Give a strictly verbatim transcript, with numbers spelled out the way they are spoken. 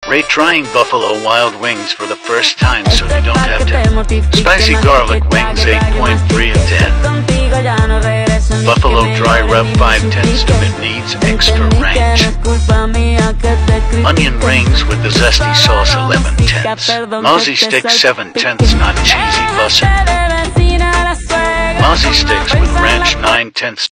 Rate trying Buffalo Wild Wings for the first time so you don't have to. Spicy garlic wings eight point three and ten. Buffalo dry rub five tenths to it needs extra range. Onion rings with the zesty sauce eleven tenths. Mozzie sticks seven tenths not cheesy bussin'. Mozzie sticks with ranch nine tenths